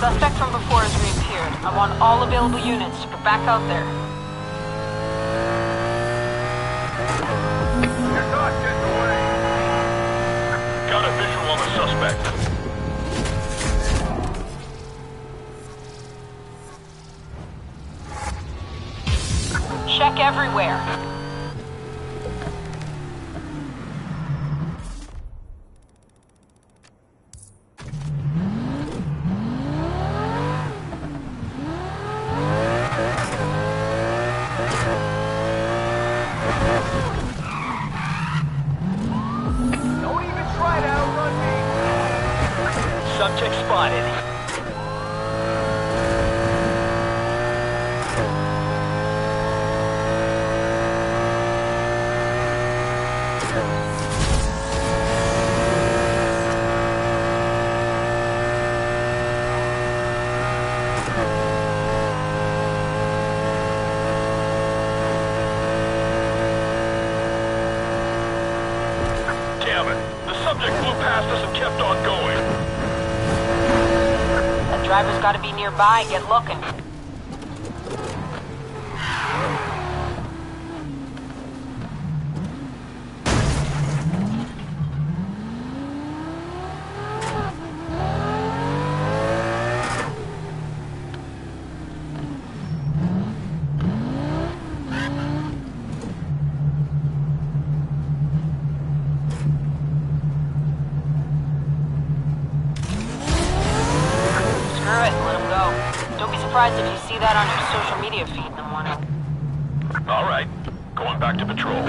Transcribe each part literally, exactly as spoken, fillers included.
Suspect from before has reappeared. I want all available units to get back out there. You're not getting away. Got a visual on the suspect. Check everywhere. Don't even try to outrun me. Subject spotted. Driver's gotta be nearby. Get looking. Surprised if you see that on your social media feed in the morning. All right, going back to patrol.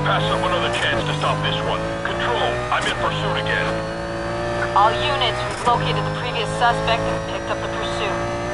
pass up another chance to stop this one. Control, I'm in pursuit again. All units, we've located the previous suspect and picked up the pursuit.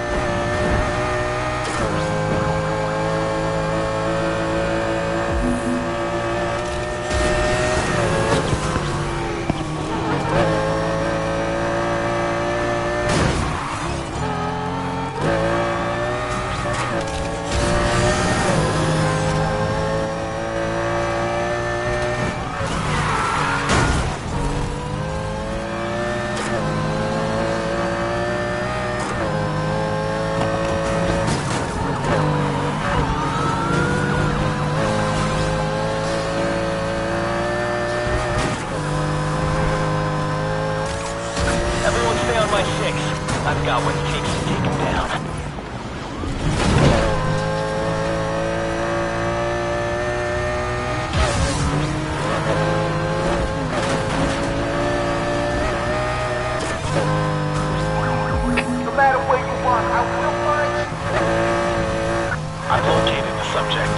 I've got what it takes to take him down. No matter where you are, I will find you. I've located the subject.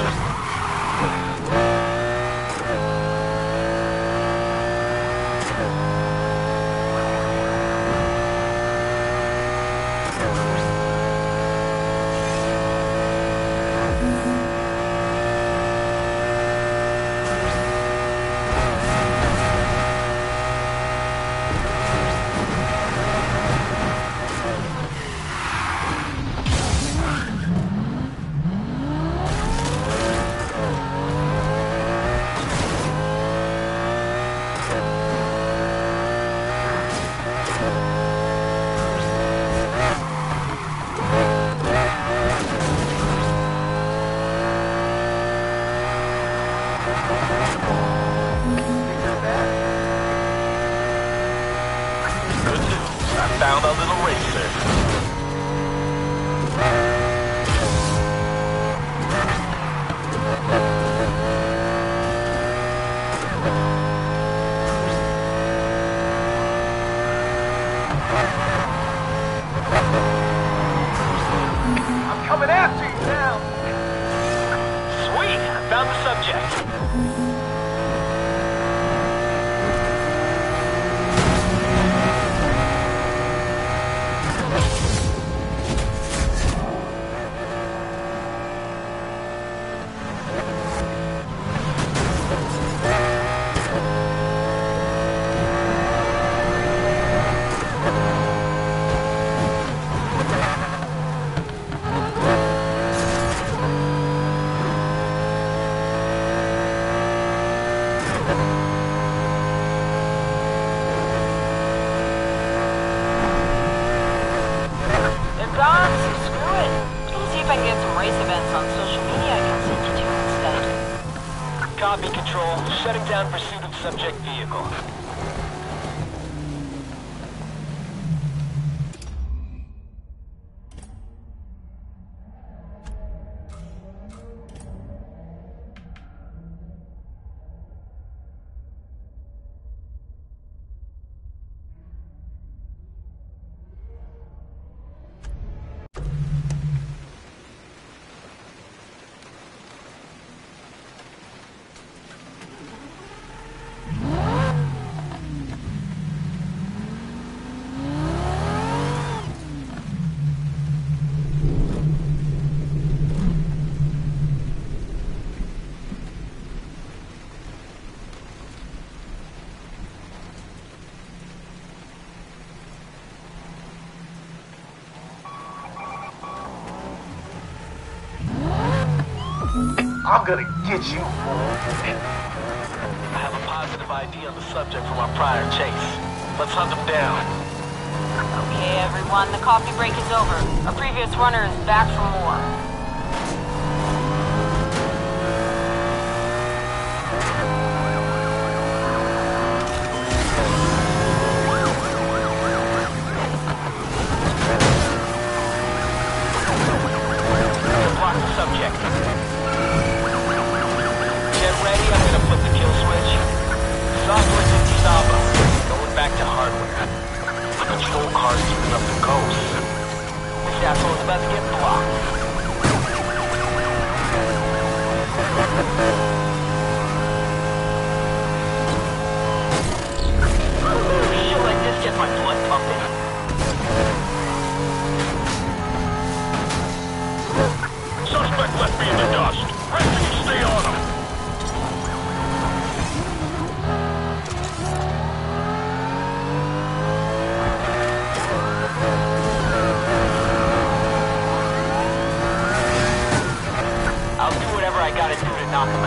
Found a little racer. I'm coming after you now. Sweet, I found the subject. Copy, Control. Shutting down pursuit of subject vehicle. I'm gonna get you, fool. I have a positive I D on the subject from our prior chase. Let's hunt him down. Okay, everyone, the coffee break is over. Our previous runner is back for more. Block the subject. Get ready, I'm gonna flip the kill switch. Software didn't stop us. Going back to hardware. The control car's keeping up the ghost. This asshole's about to get blocked.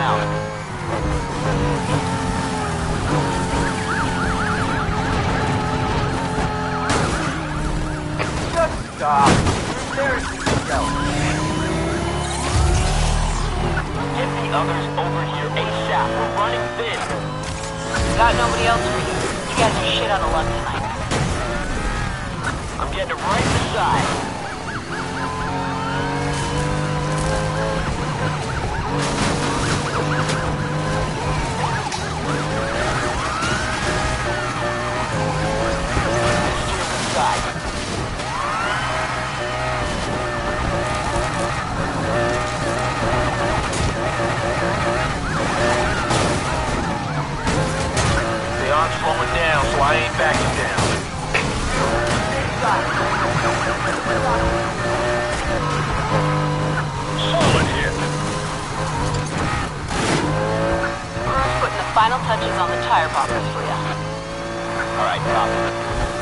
out. Just stop. You're embarrassing yourself. Get the others over here ASAP. We're running thin. Got nobody else for you. You guys are shit out of luck tonight. I'm getting it right beside. Slowing down, so I ain't backing down. Solid hit. Crew's putting the final touches on the tire poppers for you. All right, copy.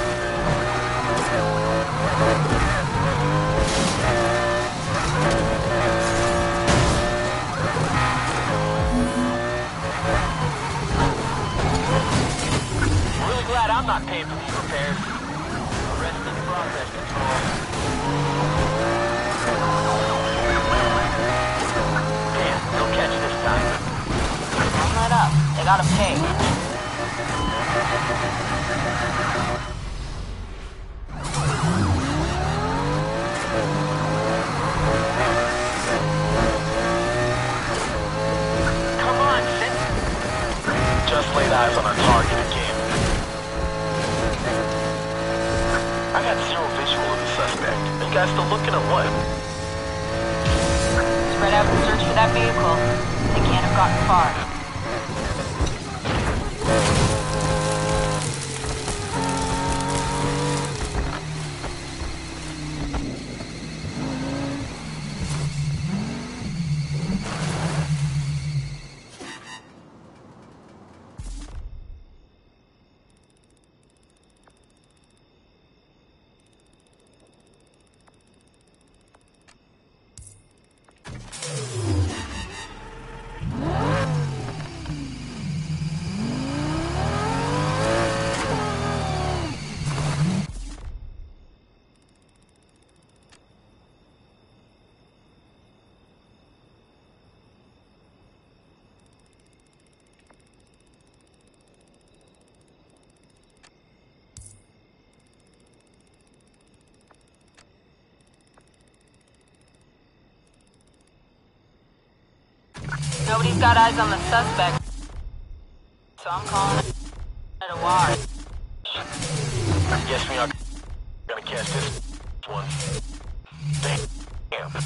Glad I'm not paying for these repairs. Arrest in progress, control. Damn, no catch this time. Don't let up. They gotta pay. Come on, Sid. Just laid eyes on our target again. I got zero visual of the suspect. Are you guys still looking at what? Spread out and search for that vehicle. They can't have gotten far. Nobody's got eyes on the suspect, so I'm calling it a wash. Guess we are gonna catch this one. Damn.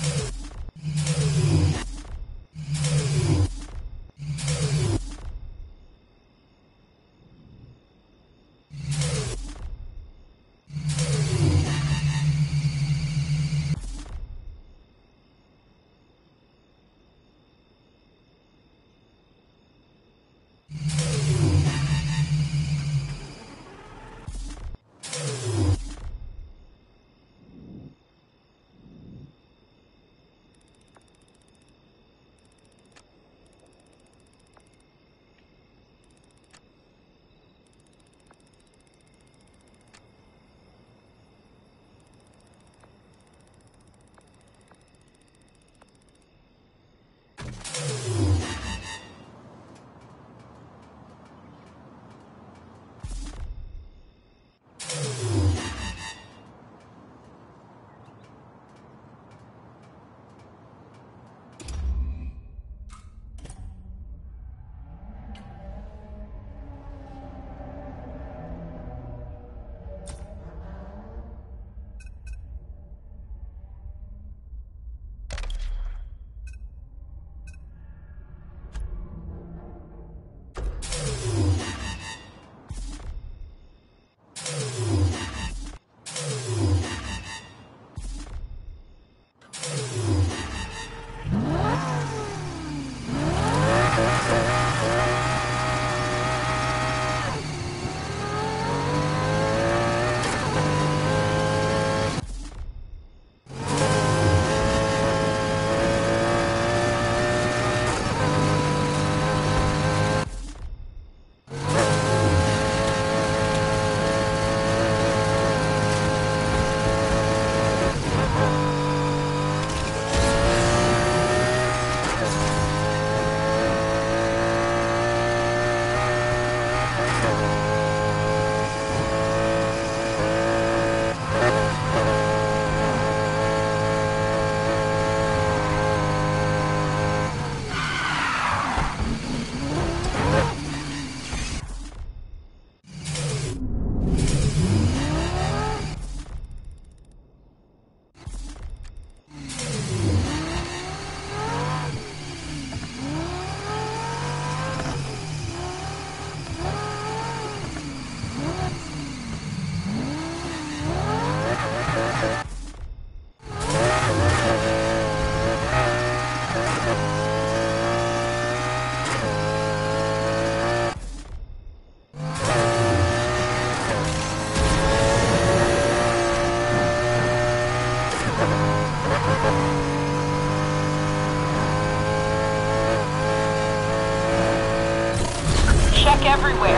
Check everywhere.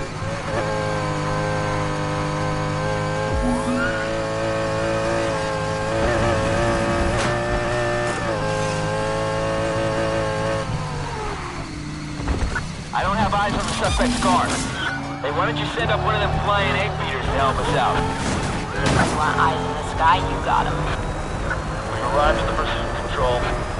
I don't have eyes on the suspect's car. Hey, why don't you send up one of them flying eight meters to help us out? You want eyes in the sky, you got 'em. We've arrived at the pursuit control.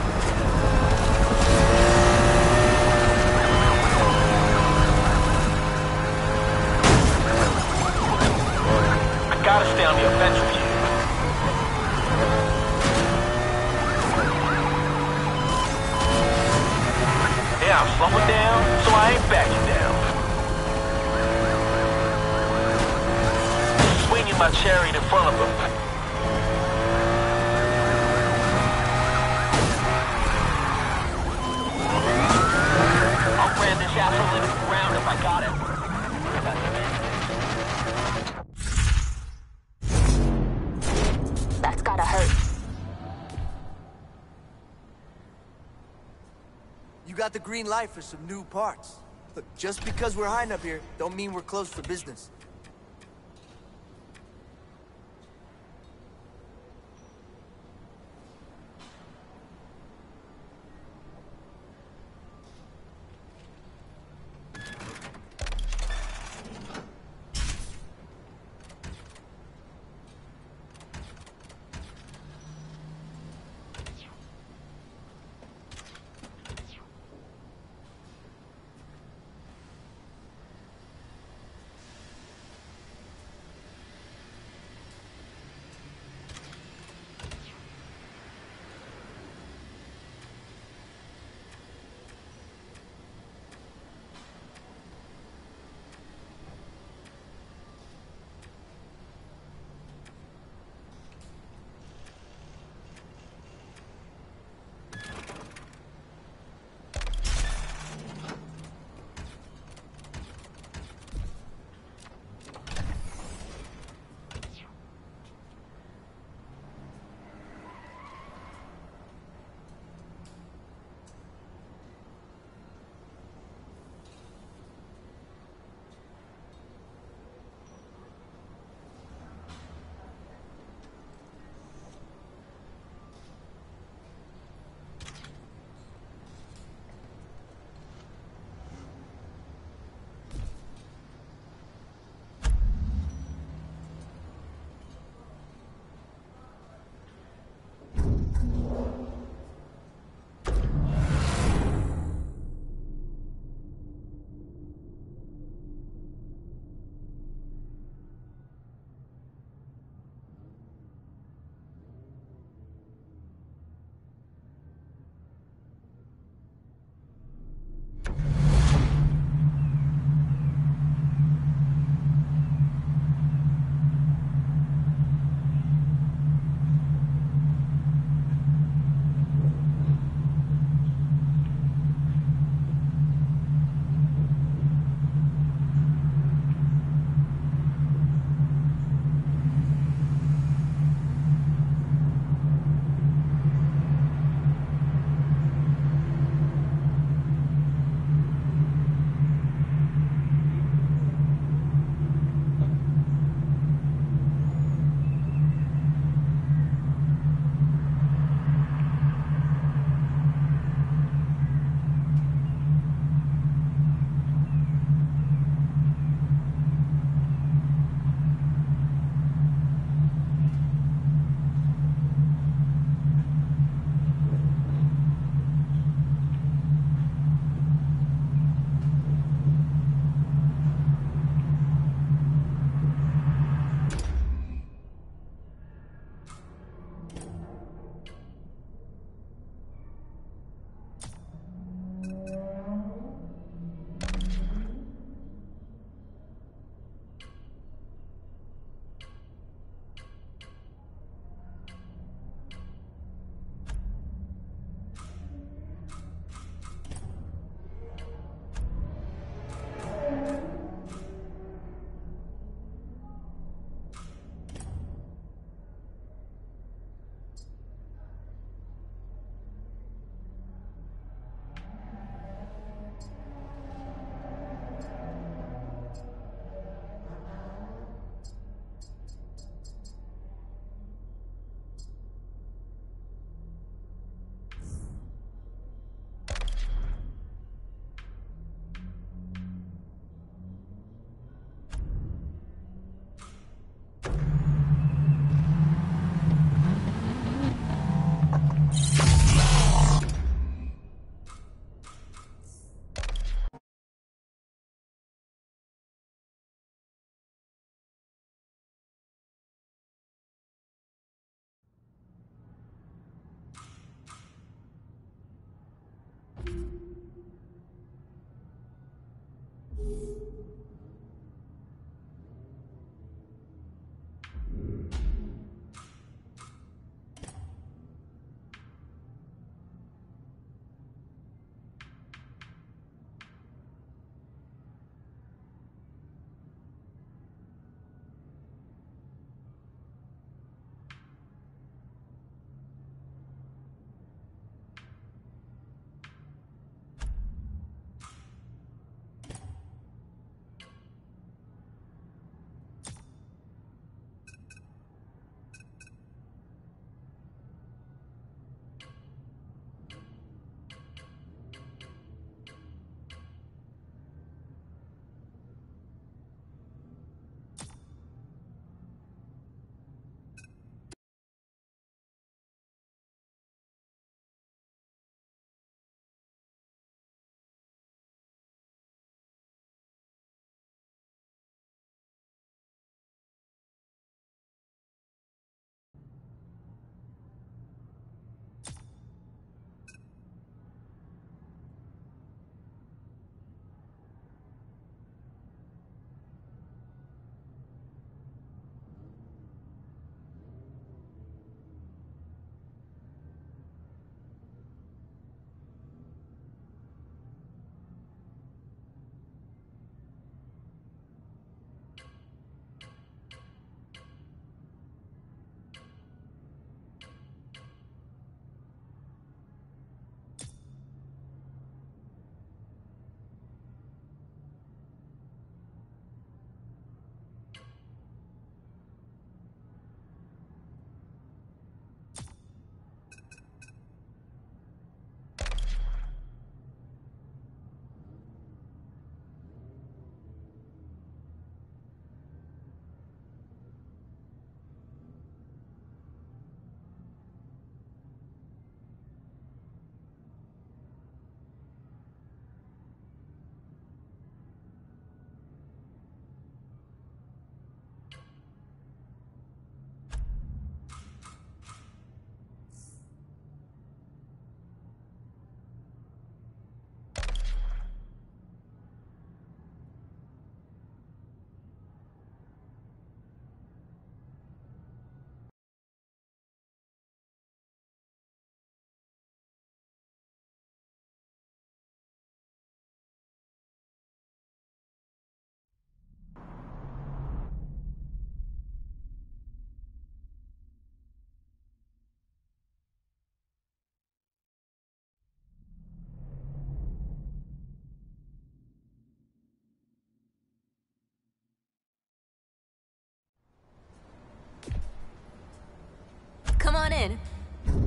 I gotta stay on the offensive here. Yeah, I'm slowing down, so I ain't backing down. Swinging my chariot in front of them. I'll ram this asshole into the ground if I got it. That's gotta hurt. You got the green light for some new parts. Look, just because we're hiding up here, don't mean we're closed for business.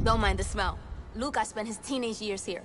Don't mind the smell. Luca spent his teenage years here.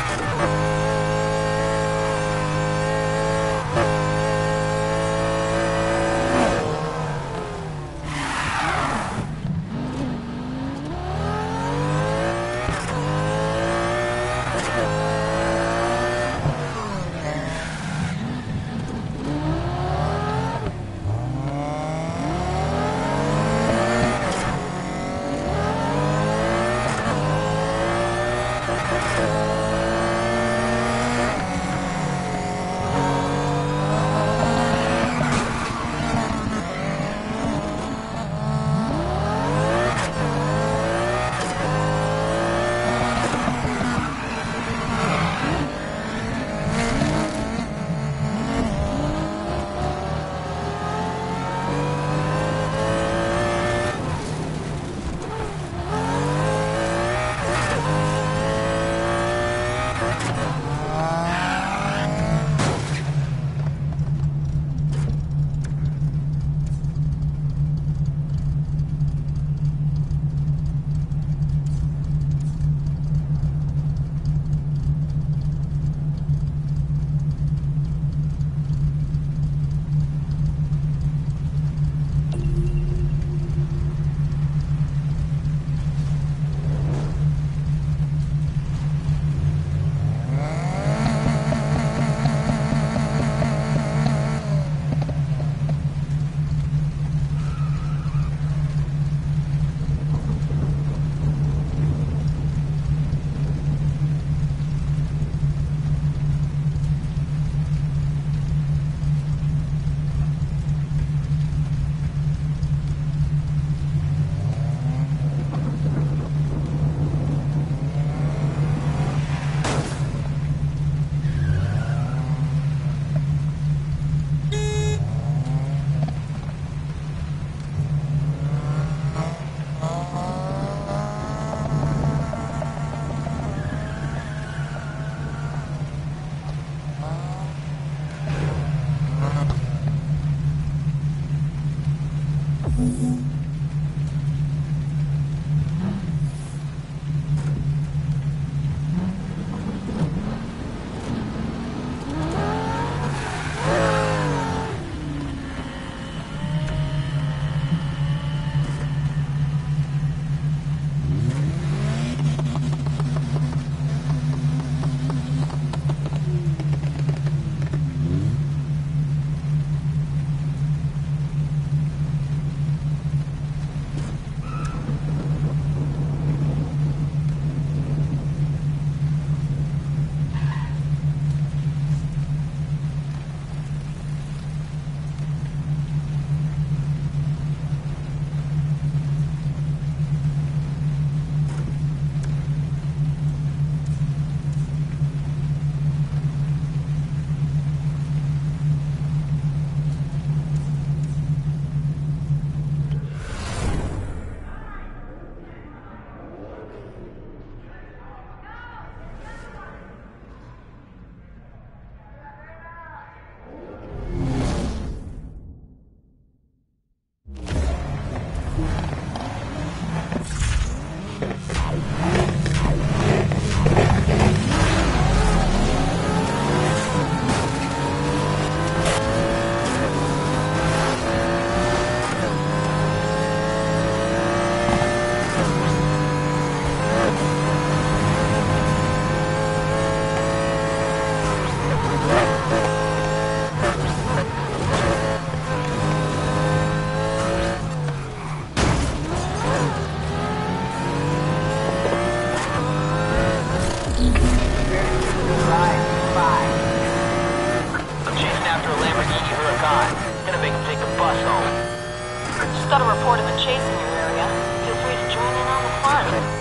Just got a report of a chase in your area. Feel free to join in on the fun.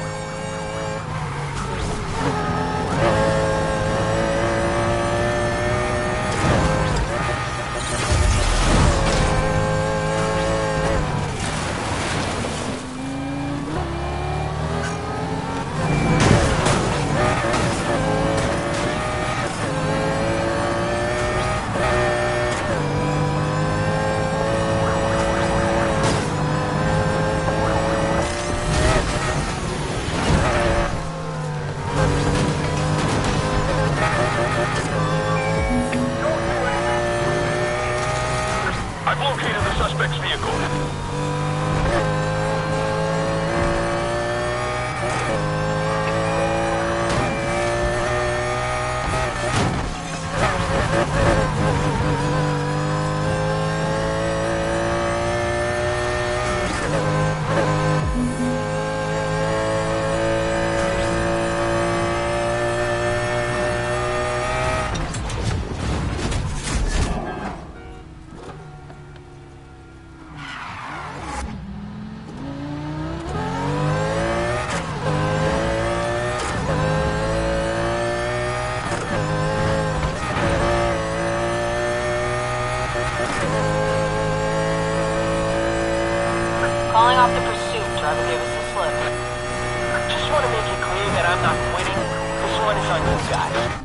off the pursuit. Driver gave us the slip. Just want to make it clear that I'm not quitting. This one is on you guys.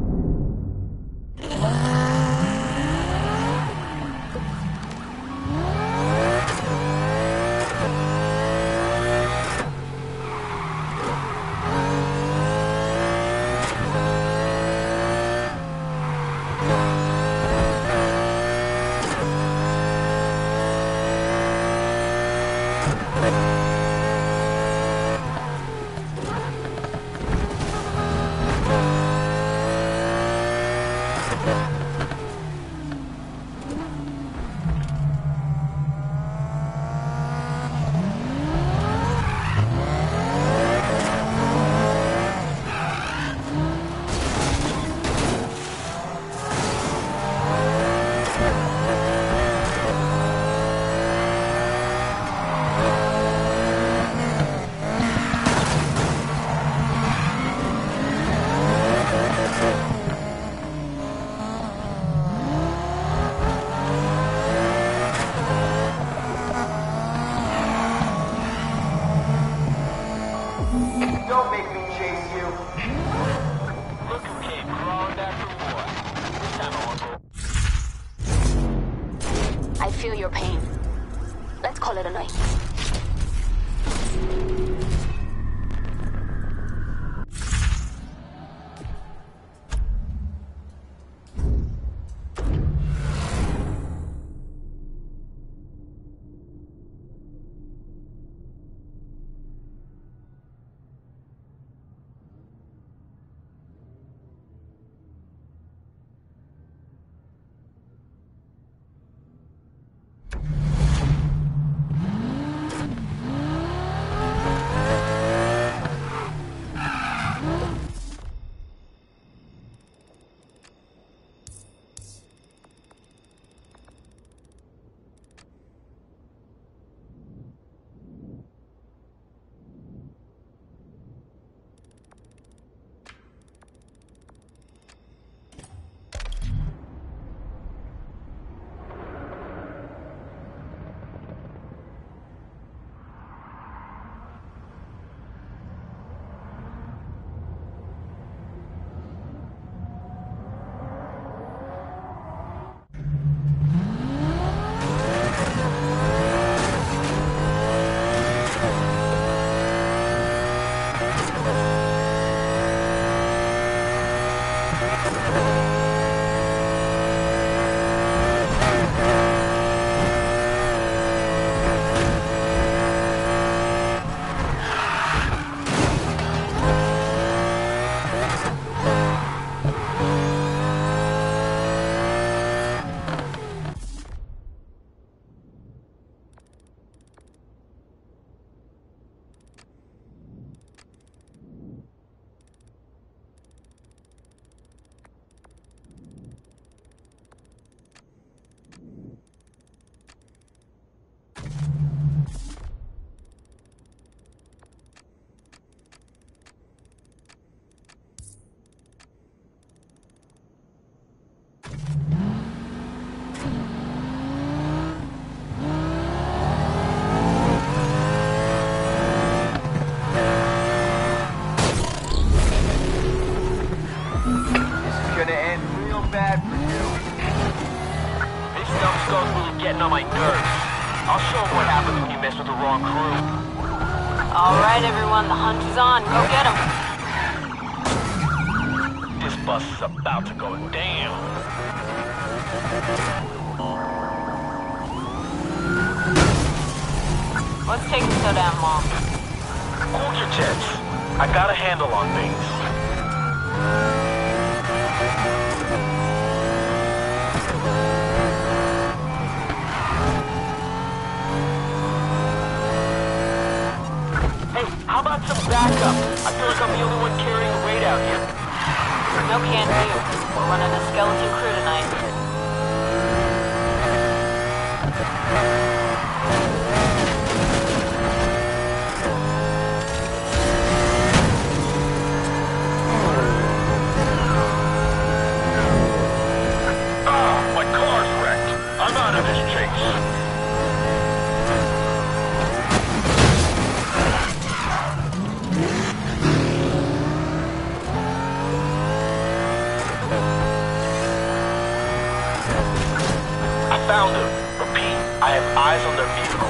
Don't make me chase you. Look who came crawling back for more. This time I won't go. I feel your pain. Let's call it a night. Getting on my nerves. I'll show them what happens when you mess with the wrong crew. All right, everyone, the hunt is on. Go get them. This bus is about to go down. What's taking so damn long? Hold your jets. I got a handle on things. How about some backup? I feel like I'm the only one carrying the weight out here. No can do. We're running a skeleton crew tonight. found him. Repeat, I have eyes on their vehicle.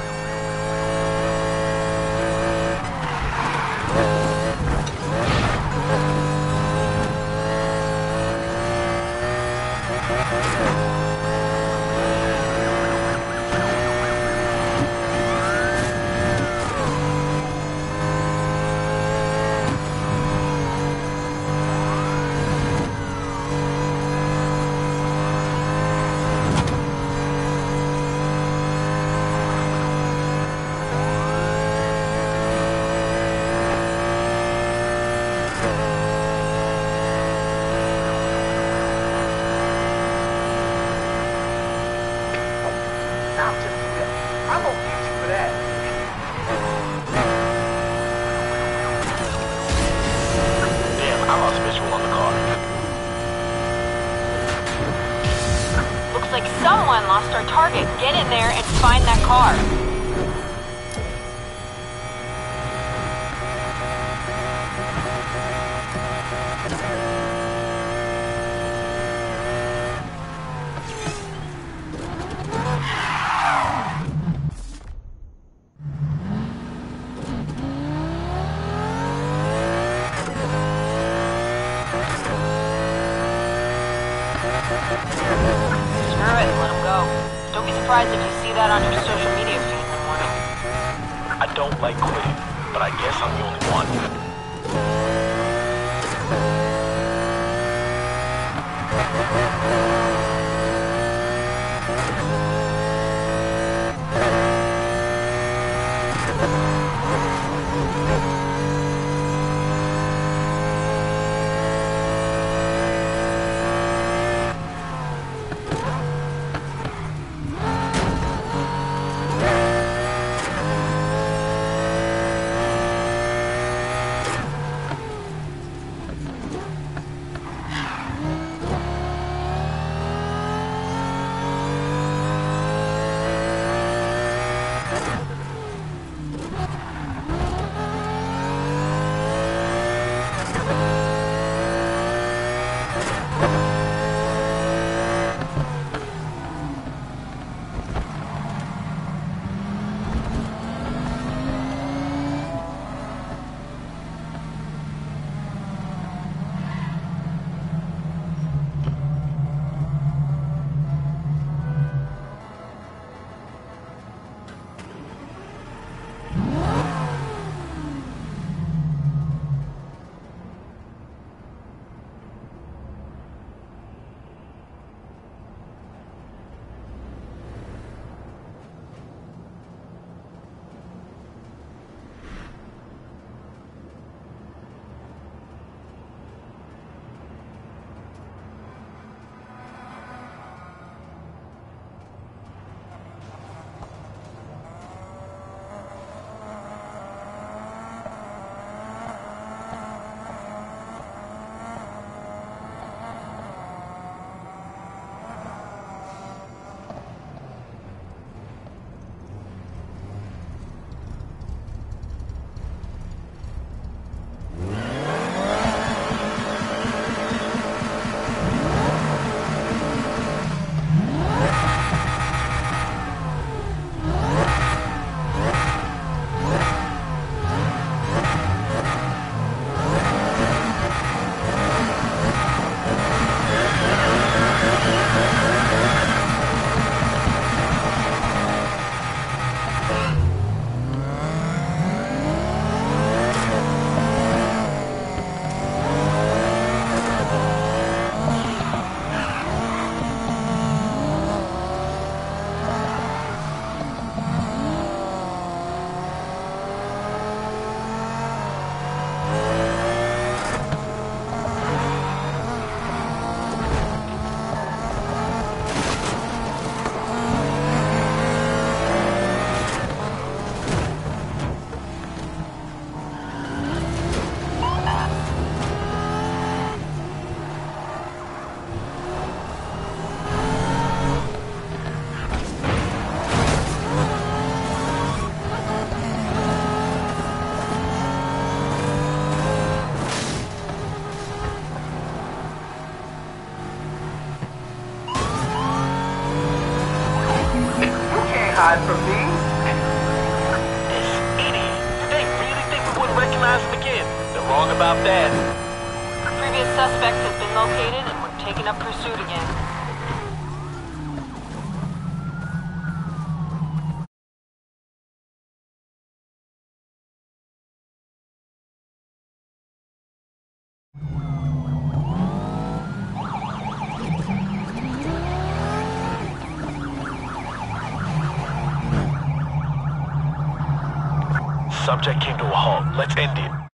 Now just chill. I'm gonna get you for that. Damn, I lost visual on the car. Looks like someone lost our target. Get in there and find that car. Screw it, let him go. Don't be surprised if you see that on your social media feed in the morning. I don't like quitting, but I guess I'm the only one. hide from me. This idiot. Did they really think we wouldn't recognize him again? They're wrong about that. Previous suspect has been located and we're taking up pursuit again. Subject came to a halt. Let's end it.